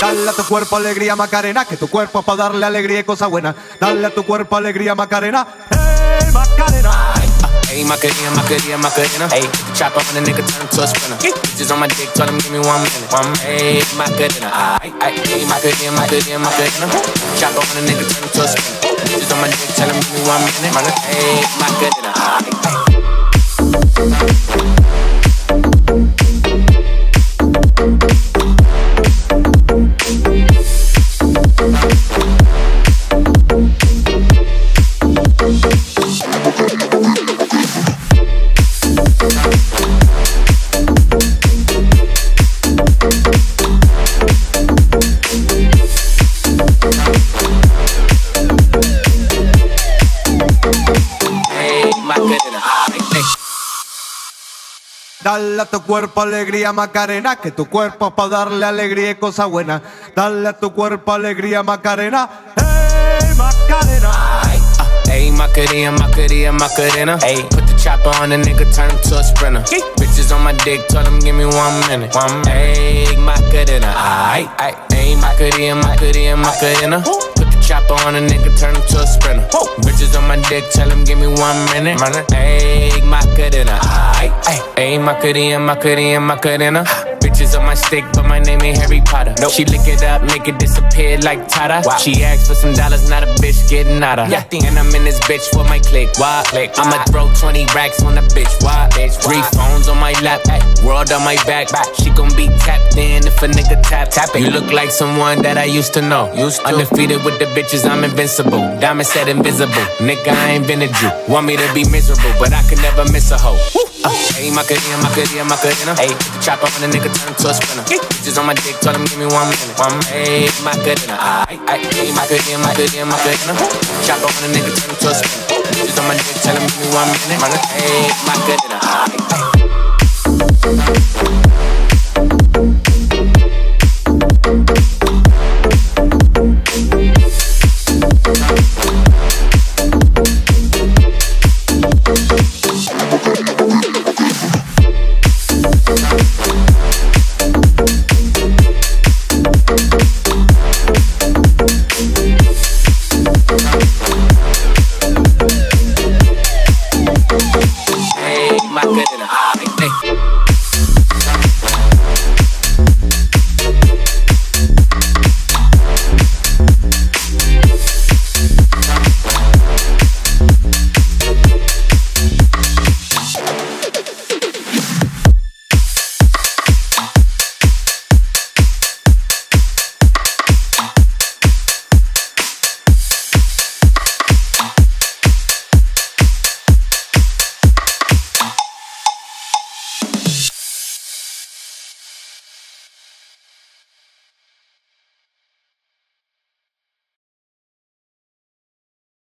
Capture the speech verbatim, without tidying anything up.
Dale a tu cuerpo alegría Macarena, que tu cuerpo es para darle alegría y cosas buenas. Dale a tu cuerpo alegría Macarena, hey Macarena. Hey, Macarena, Macarena, Macarena. Hey, chop up on a nigga, turn him to a sprinter. Bitches on my dick, tell him give me one minute. One minute. Hey, Macarena. Hey, Macarena, Macarena, Macarena. Chop up on a nigga, turn him to a sprinter. Bitches on my dick, tell him give me one minute. Hey, Macarena. Dale a tu cuerpo alegría Macarena, que tu cuerpo es para darle alegría y cosas buenas. Dale a tu cuerpo alegría Macarena, hey Macarena. Hey, Macarena, Macarena, Macarena. Hey, put the chopper on the nigga, turn him to a sprinter. Bitches on my dick, tell him give me one minute. One minute. Hey, Macarena. Ay, ay, hey, Macarena, Macarena, Macarena. Put the chopper on a nigga, turn him to a sprinter. Bitches on my dick, tell him give me one minute. Hey, Macarena. Ay, ay, hey, Macarena, Macarena, Macarena. Bitches on my stick, but my name ain't Harry Potter. Nope. She lick it up, make it disappear like Tata. Wow. She asked for some dollars, not a bitch getting out of. Yeah. And I'm in this bitch for my click. Why? Click. I'ma throw twenty racks on a bitch. Why? Bitch. Three phones on my lap, ay. World on my back. back. She gon' be tapped in if a nigga tap. tap it. You look like someone that I used to know. Used to. Undefeated with the bitches, I'm invincible. Diamond said invisible. Nigga, I ain't been a Jew. Want me to be miserable, but I could never miss a hoe. Uh, hey, Macarena, Macarena, Macarena. Hey, chop up on a nigga, turn him to a sprinter. Bitches on my dick, tell him give me one minute. One minute. Hey, Macarena. Ay, ay, hey, Macarena, Macarena, Macarena. Chop up on a nigga, turn him to a sprinter. Bitches on my dick, tell him give me one minute. Hey, Macarena. Ay, ay.